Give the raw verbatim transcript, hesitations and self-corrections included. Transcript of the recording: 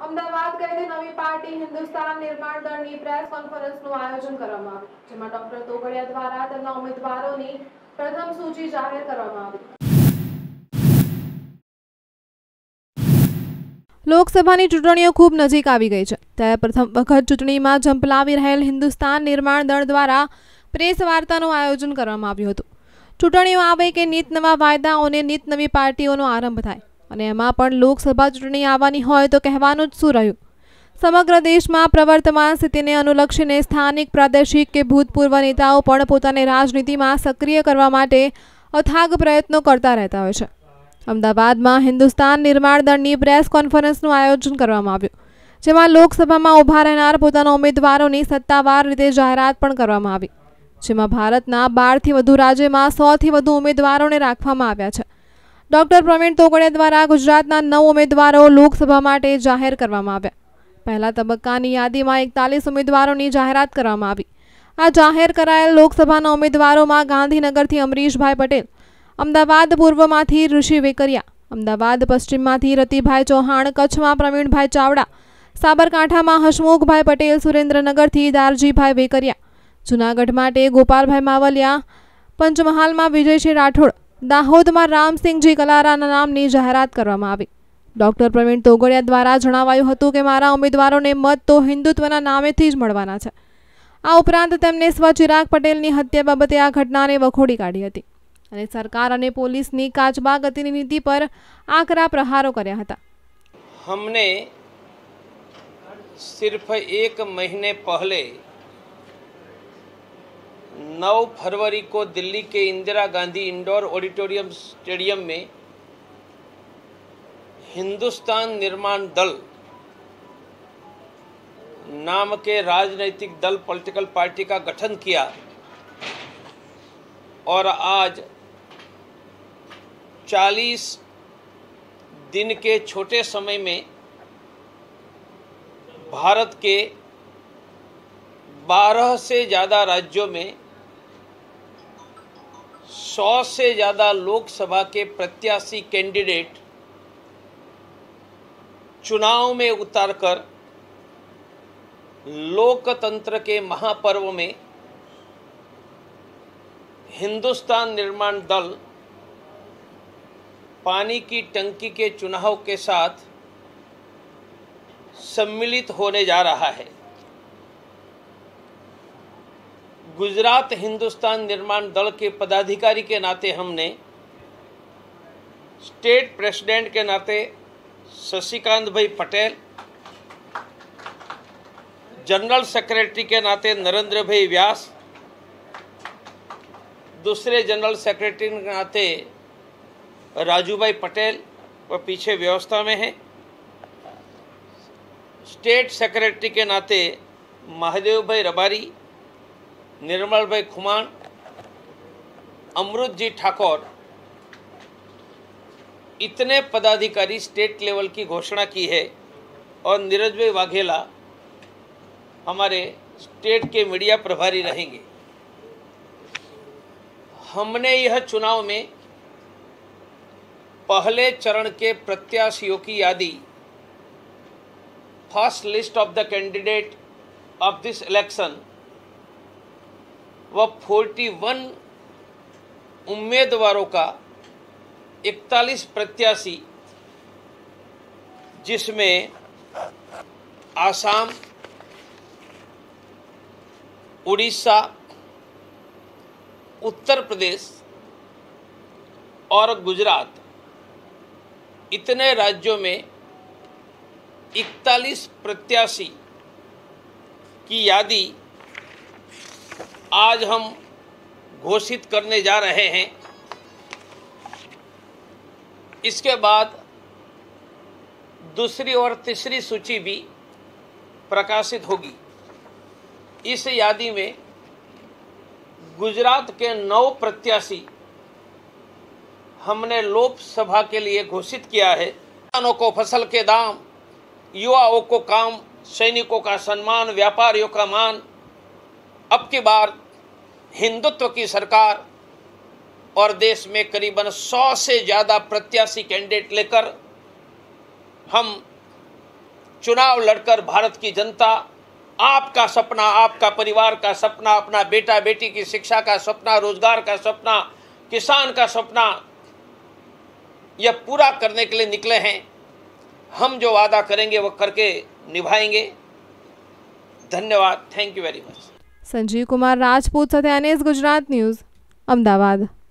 અમદાવાદ ખાતે નવી પાર્ટી હિન્દુસ્તાન નિર્માણ દળની પ્રેસ કોન્ફરન્સનું આયોજન કરવામાં આવ્યું, જેમાં ડોક્ટર તોગડિયા દ્વારા તેમના ઉમેદવારોની પ્રથમ સૂચિ જાહેર કરવામાં આવી। લોકસભાની ચૂંટણીઓ ખૂબ નજીક આવી ગઈ છે, ત્યારે પ્રથમ વખત ચૂંટણીમાં ઝંપલાવી રહેલ હિન્દુસ્તાન નિર્માણ દળ દ્વારા પ્રેસ વાર્તાનું આયોજન કરવામાં આવ્યું હતું। ચૂંટણીઓ આવે કે નીત નવા વાયદાઓને નીત નવી પાર્ટીઓનો આરંભ થાય, અને એમાં પણ લોકસભા ચૂંટણી આવવાની હોય તો કહેવાનું જ શું રહ્યું। સમગ્ર દેશમાં પ્રવર્તમાન સ્થિતિને અનુલક્ષીને સ્થાનિક, પ્રાદેશિક કે ભૂતપૂર્વ નેતાઓ પણ પોતાને રાજનીતિમાં સક્રિય કરવા માટે અથાગ પ્રયત્નો કરતા રહેતા હોય છે। અમદાવાદમાં હિન્દુસ્તાન નિર્માણ દળની પ્રેસ કોન્ફરન્સનું આયોજન કરવામાં આવ્યું, જેમાં લોકસભામાં ઊભા રહેનાર પોતાના ઉમેદવારોની સત્તાવાર રીતે જાહેરાત પણ કરવામાં આવી, જેમાં ભારતના બારથી વધુ રાજ્યમાં સોથી વધુ ઉમેદવારોને રાખવામાં આવ્યા છે। ડોક્ટર પ્રવીણ તોગડિયા દ્વારા ગુજરાતના નવ ઉમેદવારો લોકસભા માટે જાહેર કરવામાં આવ્યા। પહેલા તબક્કાની યાદીમાં એકતાલીસ ઉમેદવારોની જાહેરાત કરવામાં આવી। આ જાહેર કરાયેલ લોકસભાના ઉમેદવારોમાં ગાંધીનગરથી અમરીશભાઈ પટેલ, અમદાવાદ પૂર્વમાંથી ઋષિ વેકરિયા, અમદાવાદ પશ્ચિમમાંથી રતિભાઈ ચૌહાણ, કચ્છમાં પ્રવીણભાઈ ચાવડા, સાબરકાંઠામાં હસમુખભાઈ પટેલ, સુરેન્દ્રનગરથી દારજીભાઈ વેકરિયા, જૂનાગઢ માટે ગોપાલભાઈ માવલિયા, પંચમહાલમાં વિજયસિંહ રાઠોડ, દાહોદમાં રામસિંહજી કલારાના નામની જાહેરાત કરવામાં આવી। ડોક્ટર પ્રવીણ તોગડિયા દ્વારા જણાવાયું હતું કે મારા ઉમેદવારોને મત તો હિન્દુત્વના નામેથી જ મળવાના છે। આ ઉપરાંત તેમણે સ્વ ચિરાગ પટેલની હત્યા બાબતે આ ઘટનાને વખોડી કાઢી હતી અને સરકાર અને પોલીસની કાચબા ગતિની નીતિ પર આકરા પ્રહારો કર્યા હતા। हमने सिर्फ एक महीने पहले नौ फरवरी को दिल्ली के Indira Gandhi indoor auditorium stadium में हिंदुस्तान निर्माण दल नाम के राजनीतिक दल पॉलिटिकल पार्टी का गठन किया और आज चालीस दिन के छोटे समय में भारत के बारह से ज़्यादा राज्यों में सौ से ज़्यादा लोकसभा के प्रत्याशी कैंडिडेट चुनाव में उतारकर लोकतंत्र के महापर्व में हिंदुस्तान निर्माण दल पानी की टंकी के चुनाव के साथ सम्मिलित होने जा रहा है। गुजरात हिंदुस्तान निर्माण दल के पदाधिकारी के नाते हमने स्टेट प्रेसिडेंट के नाते शशिकांत भाई पटेल, जनरल सेक्रेटरी के नाते नरेंद्र भाई व्यास, दूसरे जनरल सेक्रेटरी के नाते राजू भाई पटेल वह पीछे व्यवस्था में है, स्टेट सेक्रेटरी के नाते महादेव भाई रबारी, निर्मल भाई खुमान, अमृत जी ठाकुर, इतने पदाधिकारी स्टेट लेवल की घोषणा की है और नीरज भाई वाघेला हमारे स्टेट के मीडिया प्रभारी रहेंगे। हमने यह चुनाव में पहले चरण के प्रत्याशियों की यादी, first list of the candidate of this election व इकतालीस उम्मीदवारों का इकतालीस प्रत्याशी, जिसमें आसाम, उड़ीसा, उत्तर प्रदेश और गुजरात, इतने राज्यों में इकतालीस प्रत्याशी की यादी आज हम घोषित करने जा रहे हैं। इसके बाद दूसरी और तीसरी सूची भी प्रकाशित होगी। इस यादी में गुजरात के नौ प्रत्याशी हमने लोकसभा के लिए घोषित किया है। किसानों को फसल के दाम, युवाओं को काम, सैनिकों का सम्मान, व्यापारियों का मान। अब की बार हिंदुत्व की सरकार और देश में करीबन सौ से ज़्यादा प्रत्याशी कैंडिडेट लेकर हम चुनाव लड़कर भारत की जनता आपका सपना, आपका परिवार का सपना, अपना बेटा बेटी की शिक्षा का सपना, रोजगार का सपना, किसान का सपना, यह पूरा करने के लिए निकले हैं। हम जो वादा करेंगे वो करके निभाएंगे। धन्यवाद। Thank you very much. Sanjeev Kumar Rajput સાથે એનએસ ગુજરાત ન્યૂઝ, અમદાવાદ।